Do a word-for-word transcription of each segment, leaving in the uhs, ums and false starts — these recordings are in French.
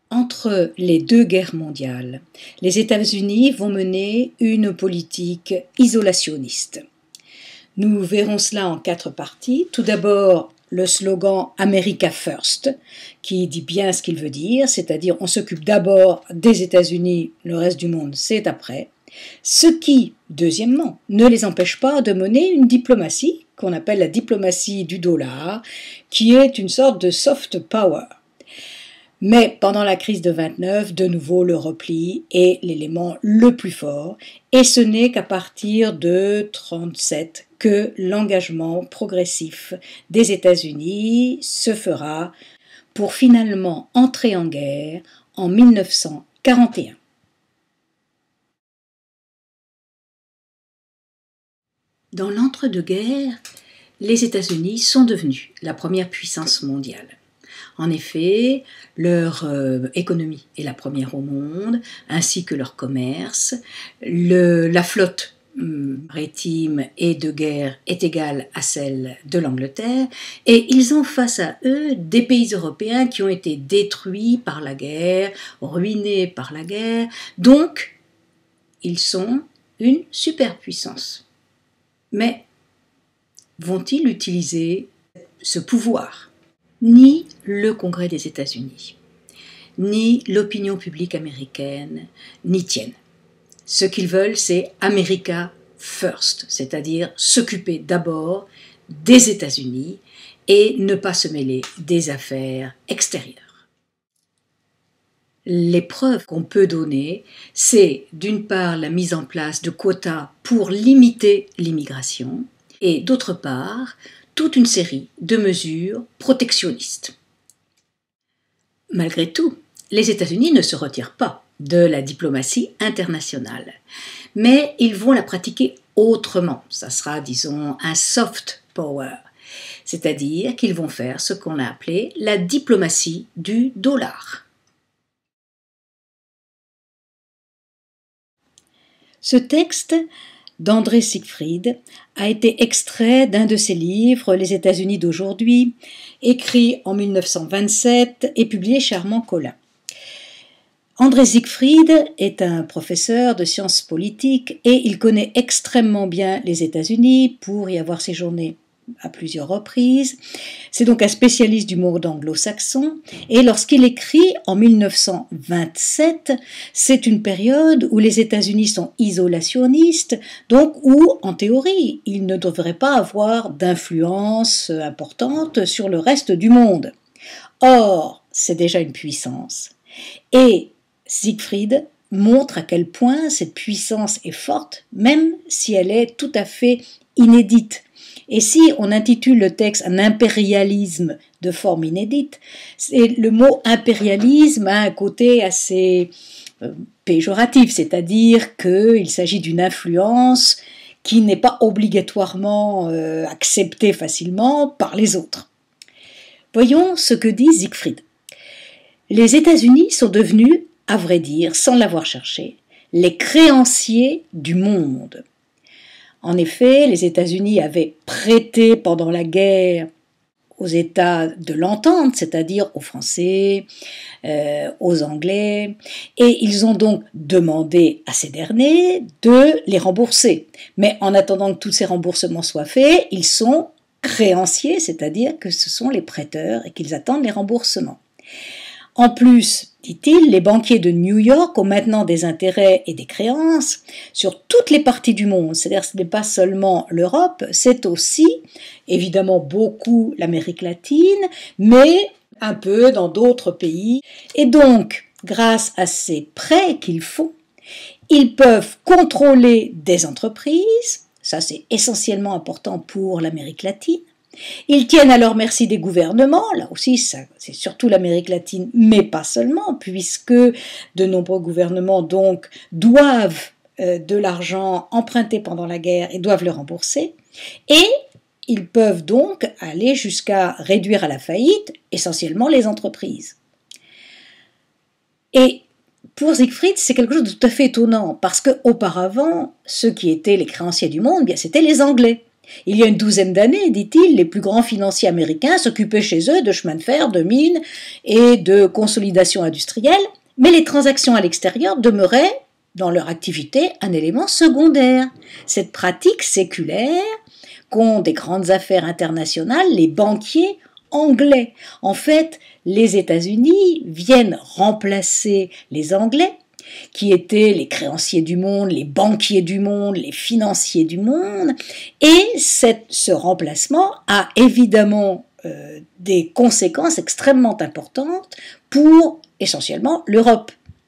Entre les deux guerres mondiales, les États-Unis vont mener une politique isolationniste. Nous verrons cela en quatre parties. Tout d'abord, le slogan « America First » qui dit bien ce qu'il veut dire, c'est-à-dire on s'occupe d'abord des États-Unis, le reste du monde c'est après. Ce qui, deuxièmement, ne les empêche pas de mener une diplomatie qu'on appelle la diplomatie du dollar, qui est une sorte de soft power. Mais pendant la crise de vingt-neuf, de nouveau le repli est l'élément le plus fort, et ce n'est qu'à partir de trente-sept que l'engagement progressif des États-Unis se fera pour finalement entrer en guerre en mille neuf cent quarante et un. Dans l'entre-deux-guerres, les États-Unis sont devenus la première puissance mondiale. En effet, leur euh, économie est la première au monde, ainsi que leur commerce. Le, la flotte hum, maritime et de guerre est égale à celle de l'Angleterre, et ils ont face à eux des pays européens qui ont été détruits par la guerre, ruinés par la guerre, donc ils sont une superpuissance. Mais vont-ils utiliser ce pouvoir ? Ni le Congrès des États-Unis, ni l'opinion publique américaine n'y tiennent. Ce qu'ils veulent, c'est America First, c'est-à-dire s'occuper d'abord des États-Unis et ne pas se mêler des affaires extérieures. Les preuves qu'on peut donner, c'est d'une part la mise en place de quotas pour limiter l'immigration et d'autre part toute une série de mesures protectionnistes. Malgré tout, les États-Unis ne se retirent pas de la diplomatie internationale, mais ils vont la pratiquer autrement. Ça sera, disons, un soft power, c'est-à-dire qu'ils vont faire ce qu'on a appelé la diplomatie du dollar. Ce texte d'André Siegfried a été extrait d'un de ses livres, Les États-Unis d'aujourd'hui, écrit en mille neuf cent vingt-sept et publié chez Armand Collin. André Siegfried est un professeur de sciences politiques et il connaît extrêmement bien les États-Unis pour y avoir séjourné à plusieurs reprises. C'est donc un spécialiste du monde anglo-saxon et lorsqu'il écrit en mille neuf cent vingt-sept, c'est une période où les États-Unis sont isolationnistes, donc où, en théorie, ils ne devraient pas avoir d'influence importante sur le reste du monde. Or, c'est déjà une puissance. Et Siegfried montre à quel point cette puissance est forte, même si elle est tout à fait inédite. Et si on intitule le texte un impérialisme de forme inédite, c'est, le mot impérialisme a un côté assez euh, péjoratif, c'est-à-dire qu'il s'agit d'une influence qui n'est pas obligatoirement euh, acceptée facilement par les autres. Voyons ce que dit Siegfried. Les États-Unis sont devenus, à vrai dire, sans l'avoir cherché, les créanciers du monde. En effet, les États-Unis avaient prêté pendant la guerre aux États de l'entente, c'est-à-dire aux Français, euh, aux Anglais, et ils ont donc demandé à ces derniers de les rembourser. Mais en attendant que tous ces remboursements soient faits, ils sont créanciers, c'est-à-dire que ce sont les prêteurs et qu'ils attendent les remboursements. En plus, dit-il, les banquiers de New York ont maintenant des intérêts et des créances sur toutes les parties du monde. C'est-à-dire que ce n'est pas seulement l'Europe, c'est aussi, évidemment, beaucoup l'Amérique latine, mais un peu dans d'autres pays. Et donc, grâce à ces prêts qu'ils font, ils peuvent contrôler des entreprises, ça c'est essentiellement important pour l'Amérique latine. Ils tiennent à leur merci des gouvernements, là aussi ça, c'est surtout l'Amérique latine, mais pas seulement, puisque de nombreux gouvernements donc doivent euh, de l'argent emprunté pendant la guerre et doivent le rembourser, et ils peuvent donc aller jusqu'à réduire à la faillite essentiellement les entreprises. Et pour Siegfried, c'est quelque chose de tout à fait étonnant, parce qu'auparavant, ceux qui étaient les créanciers du monde, bien, c'était les Anglais. Il y a une douzaine d'années, dit-il, les plus grands financiers américains s'occupaient chez eux de chemins de fer, de mines et de consolidation industrielle, mais les transactions à l'extérieur demeuraient, dans leur activité, un élément secondaire. Cette pratique séculaire qu'ont des grandes affaires internationales les banquiers anglais. En fait, les États-Unis viennent remplacer les Anglais, qui étaient les créanciers du monde, les banquiers du monde, les financiers du monde, et cette, ce remplacement a évidemment euh, des conséquences extrêmement importantes pour essentiellement l'Europe.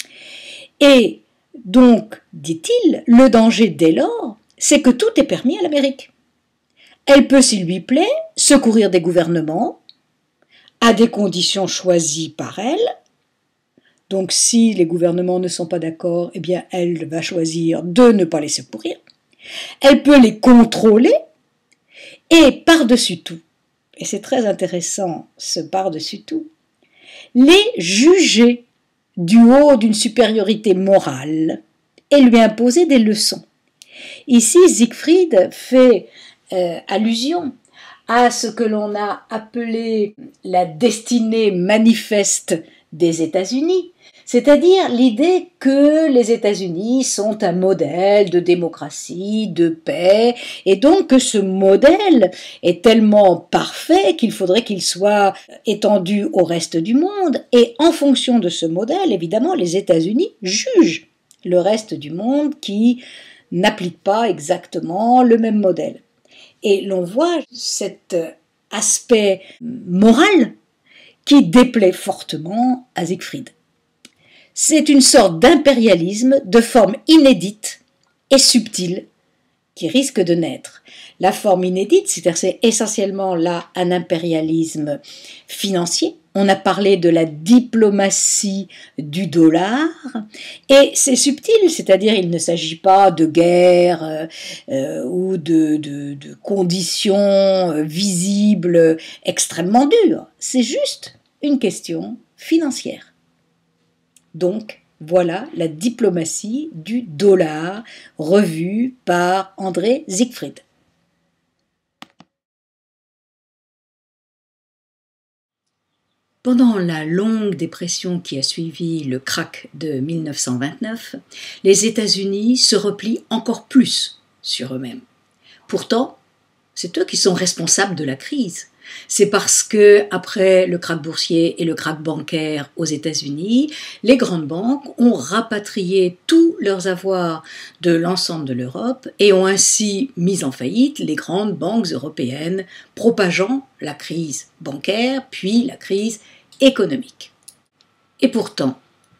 Et donc, dit-il, le danger dès lors, c'est que tout est permis à l'Amérique. Elle peut, s'il lui plaît, secourir des gouvernements à des conditions choisies par elle. Donc si les gouvernements ne sont pas d'accord, eh bien elle va choisir de ne pas les secourir. Elle peut les contrôler et par-dessus tout, et c'est très intéressant ce par-dessus tout, les juger du haut d'une supériorité morale et lui imposer des leçons. Ici, Siegfried fait euh, allusion à ce que l'on a appelé la destinée manifeste des États-Unis, c'est-à-dire l'idée que les États-Unis sont un modèle de démocratie, de paix, et donc que ce modèle est tellement parfait qu'il faudrait qu'il soit étendu au reste du monde, et en fonction de ce modèle, évidemment, les États-Unis jugent le reste du monde qui n'applique pas exactement le même modèle. Et l'on voit cet aspect moral qui déplaît fortement à Siegfried. C'est une sorte d'impérialisme de forme inédite et subtile qui risque de naître. La forme inédite, c'est-à-dire c'est essentiellement là un impérialisme financier. On a parlé de la diplomatie du dollar, et c'est subtil, c'est-à-dire il ne s'agit pas de guerre euh, ou de, de, de conditions visibles extrêmement dures, c'est juste une question financière. Donc, voilà la diplomatie du dollar revue par André Siegfried. Pendant la longue dépression qui a suivi le krach de mille neuf cent vingt-neuf, les États-Unis se replient encore plus sur eux-mêmes. Pourtant, c'est eux qui sont responsables de la crise. C'est parce que, après le krach boursier et le krach bancaire aux États-Unis, les grandes banques ont rapatrié tous leurs avoirs de l'ensemble de l'Europe et ont ainsi mis en faillite les grandes banques européennes, propageant la crise bancaire puis la crise économique. Et pourtant,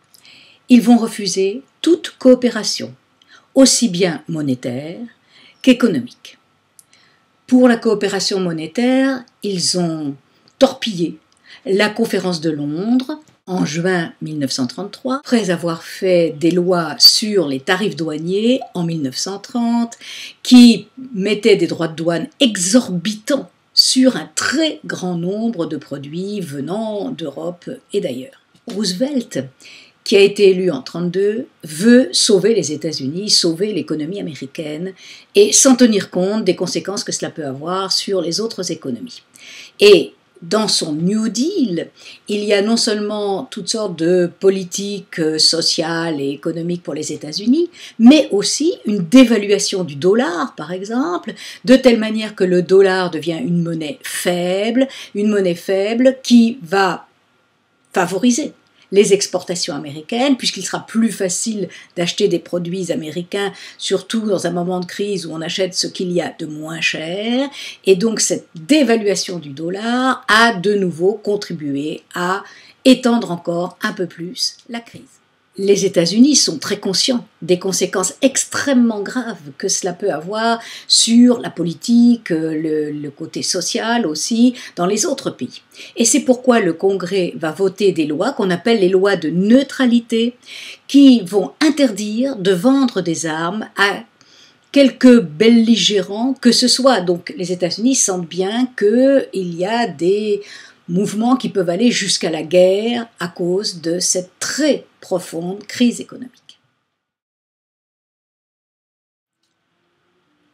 ils vont refuser toute coopération, aussi bien monétaire qu'économique. Pour la coopération monétaire, ils ont torpillé la conférence de Londres en juin mille neuf cent trente-trois, après avoir fait des lois sur les tarifs douaniers en mille neuf cent trente, qui mettaient des droits de douane exorbitants sur un très grand nombre de produits venant d'Europe et d'ailleurs. Roosevelt, qui a été élu en mille neuf cent trente-deux, veut sauver les États-Unis, sauver l'économie américaine, et sans tenir compte des conséquences que cela peut avoir sur les autres économies. Et dans son New Deal, il y a non seulement toutes sortes de politiques sociales et économiques pour les États-Unis, mais aussi une dévaluation du dollar, par exemple, de telle manière que le dollar devient une monnaie faible, une monnaie faible qui va favoriser les exportations américaines, puisqu'il sera plus facile d'acheter des produits américains, surtout dans un moment de crise où on achète ce qu'il y a de moins cher. Et donc cette dévaluation du dollar a de nouveau contribué à étendre encore un peu plus la crise. Les États-Unis sont très conscients des conséquences extrêmement graves que cela peut avoir sur la politique, le, le côté social aussi, dans les autres pays. Et c'est pourquoi le Congrès va voter des lois qu'on appelle les lois de neutralité, qui vont interdire de vendre des armes à quelques belligérants que ce soit. Donc les États-Unis sentent bien qu'il y a des mouvements qui peuvent aller jusqu'à la guerre à cause de cette très profonde crise économique.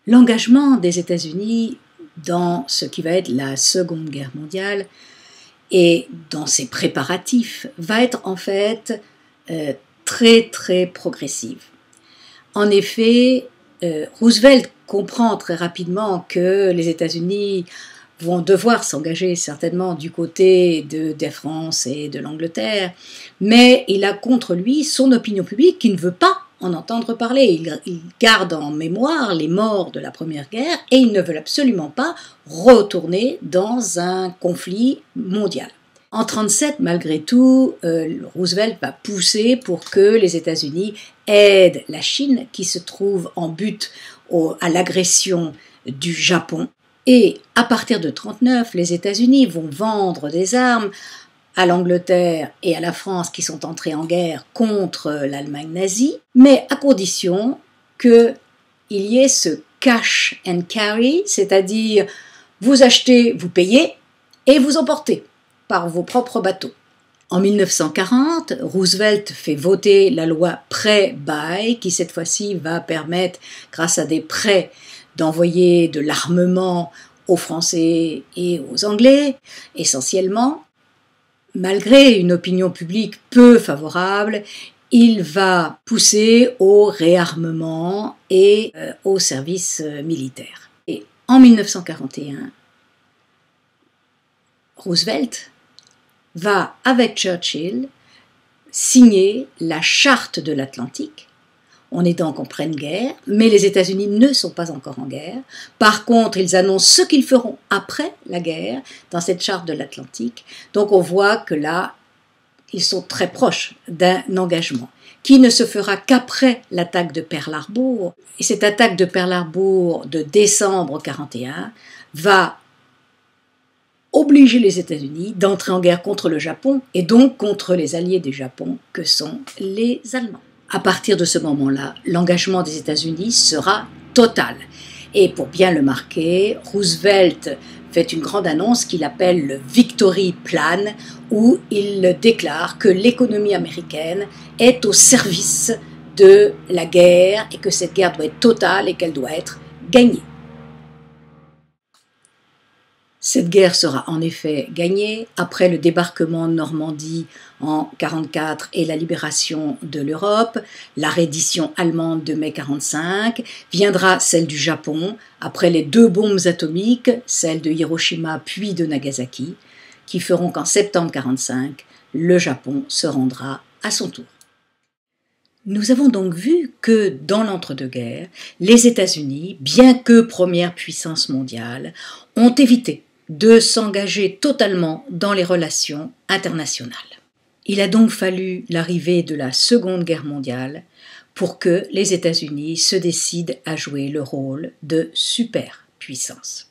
L'engagement des États-Unis dans ce qui va être la Seconde Guerre mondiale et dans ses préparatifs va être en fait euh, très très progressif. En effet, euh, Roosevelt comprend très rapidement que les États-Unis vont devoir s'engager certainement du côté de, de France et de l'Angleterre, mais il a contre lui son opinion publique qui ne veut pas en entendre parler. Il, il garde en mémoire les morts de la Première Guerre et il ne veut absolument pas retourner dans un conflit mondial. En mille neuf cent trente-sept, malgré tout, euh, Roosevelt va pousser pour que les États-Unis aident la Chine, qui se trouve en butte au, à l'agression du Japon. Et à partir de mille neuf cent trente-neuf, les États-Unis vont vendre des armes à l'Angleterre et à la France qui sont entrés en guerre contre l'Allemagne nazie, mais à condition qu'il y ait ce cash and carry, c'est-à-dire vous achetez, vous payez et vous emportez par vos propres bateaux. En mille neuf cent quarante, Roosevelt fait voter la loi prêt-bail qui cette fois-ci va permettre, grâce à des prêts, d'envoyer de l'armement aux Français et aux Anglais, essentiellement. Malgré une opinion publique peu favorable, il va pousser au réarmement et euh, au service euh, militaire. Et en mille neuf cent quarante et un, Roosevelt va, avec Churchill, signer la Charte de l'Atlantique. On est donc en pleine guerre, mais les États-Unis ne sont pas encore en guerre. Par contre, ils annoncent ce qu'ils feront après la guerre dans cette Charte de l'Atlantique. Donc on voit que là, ils sont très proches d'un engagement qui ne se fera qu'après l'attaque de Pearl Harbor. Et cette attaque de Pearl Harbor de décembre mille neuf cent quarante et un va obliger les États-Unis d'entrer en guerre contre le Japon et donc contre les alliés du Japon que sont les Allemands. À partir de ce moment-là, l'engagement des États-Unis sera total. Et pour bien le marquer, Roosevelt fait une grande annonce qu'il appelle le Victory Plan, où il déclare que l'économie américaine est au service de la guerre et que cette guerre doit être totale et qu'elle doit être gagnée. Cette guerre sera en effet gagnée après le débarquement de Normandie en mille neuf cent quarante-quatre et la libération de l'Europe, la reddition allemande de mai mille neuf cent quarante-cinq, viendra celle du Japon après les deux bombes atomiques, celle de Hiroshima puis de Nagasaki, qui feront qu'en septembre mille neuf cent quarante-cinq, le Japon se rendra à son tour. Nous avons donc vu que dans l'entre-deux-guerres, les États-Unis, bien que première puissance mondiale, ont évité de s'engager totalement dans les relations internationales. Il a donc fallu l'arrivée de la Seconde Guerre mondiale pour que les États-Unis se décident à jouer le rôle de superpuissance.